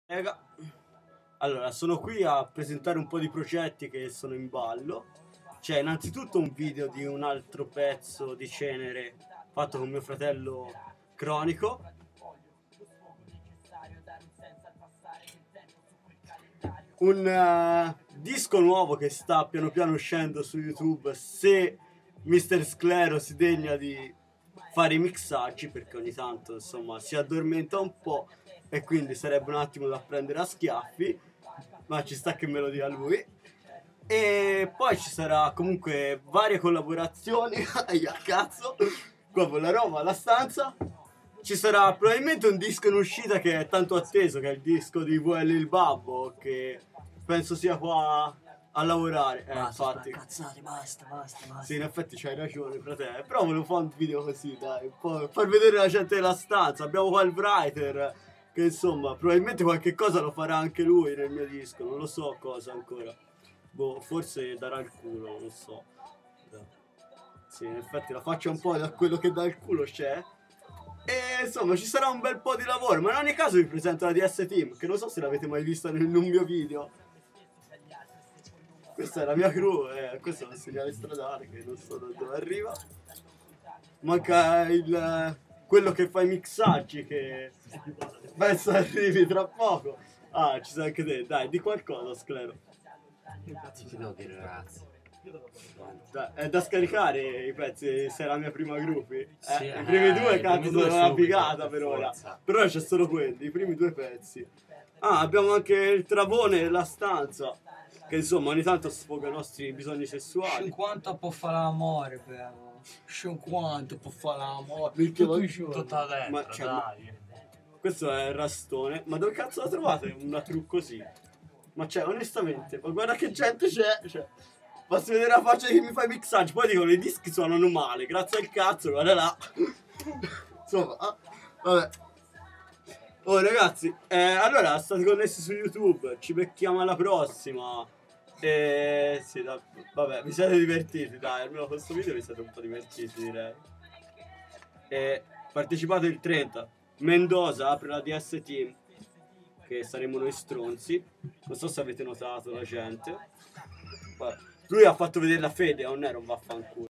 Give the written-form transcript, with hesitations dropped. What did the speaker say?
Raga, allora sono qui a presentare un po' di progetti che sono in ballo. C'è innanzitutto un video di un altro pezzo di Cenere fatto con mio fratello Cronico. Un disco nuovo che sta piano piano uscendo su YouTube, se Mr. Sclero si degna di fare i mixaggi, perché ogni tanto insomma si addormenta un po' e quindi sarebbe un attimo da prendere a schiaffi, ma ci sta che me lo dia lui. E poi ci sarà comunque varie collaborazioni a cazzo qua con la Roma alla stanza. Ci sarà probabilmente un disco in uscita che è tanto atteso, che è il disco di VL il Babbo, che penso sia qua a lavorare. Basta, Infatti. cazzate, basta. Sì, in effetti c'hai ragione, fratello. Però volevo fare un video così, dai, un po' far vedere la gente della stanza. Abbiamo qua il writer, che insomma, probabilmente qualche cosa lo farà anche lui nel mio disco, non lo so cosa ancora. Boh, forse darà il culo, non so. Sì, in effetti la faccia un po' da quello che dà il culo c'è. E insomma ci sarà un bel po' di lavoro, ma in ogni caso vi presento la DS Team, che non so se l'avete mai vista in un mio video. Questa è la mia crew, questo è un segnale stradale che non so da dove arriva. Manca quello che fa i mixaggi, che penso arrivi tra poco. Ah, ci sei anche te, dai, di qualcosa, Sclero. Che cazzo ti devo dire, ragazzi? È da scaricare i pezzi, se è la mia prima groupie. Sì, I primi due i cazzo primi due sono una subito, figata per ora. Però c'è solo quelli, i primi due pezzi. Ah, abbiamo anche il Travone nella stanza, che insomma ogni tanto sfoga i nostri bisogni sessuali. 50 può fare l'amore, però. 50 può fare l'amore. Minchia, Tutto ma- in giù. Tutta dentro, Ma- cioè, dai. Questo è il Rastone. Ma dove cazzo la trovate una crew così? Ma cioè, onestamente, ma guarda che gente c'è. Cioè, basta vedere la faccia di chi mi fa i mixaggi. Poi dicono i dischi suonano male. Grazie al cazzo, guarda là. Insomma, vabbè. Oh ragazzi, allora state connessi su YouTube. Ci becchiamo alla prossima. Sì, vabbè, vi siete divertiti, dai. Almeno questo video vi siete un po' divertiti, direi. Partecipate il 30. Mendoza apre la DS Team, che saremo noi stronzi. Non so se avete notato la gente. Lui ha fatto vedere la fede, non era un vaffanculo.